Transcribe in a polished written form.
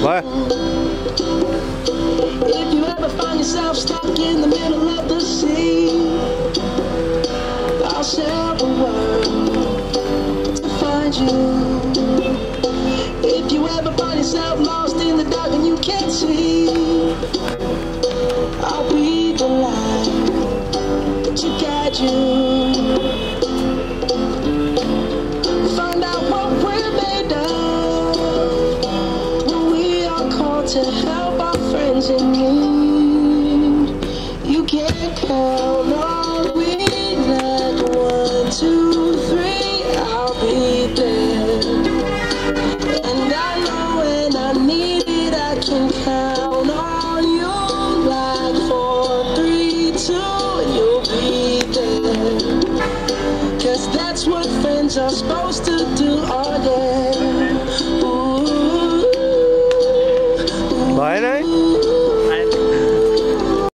What? If you ever find yourself stuck in the middle of the sea, I'll sail the world to find you. If you ever find yourself lost in the dark and you can't see, I'll be the light to guide you. Find out what we're made of when we are called to help our friends in need. You can't count on me like 1, 2, 3, I'll be there. And I know when I need it, I can count on you like 4, 3, 2, and you'll be there. 'Cause that's what friends are supposed to do all day. Ooh, ooh. Bye, night.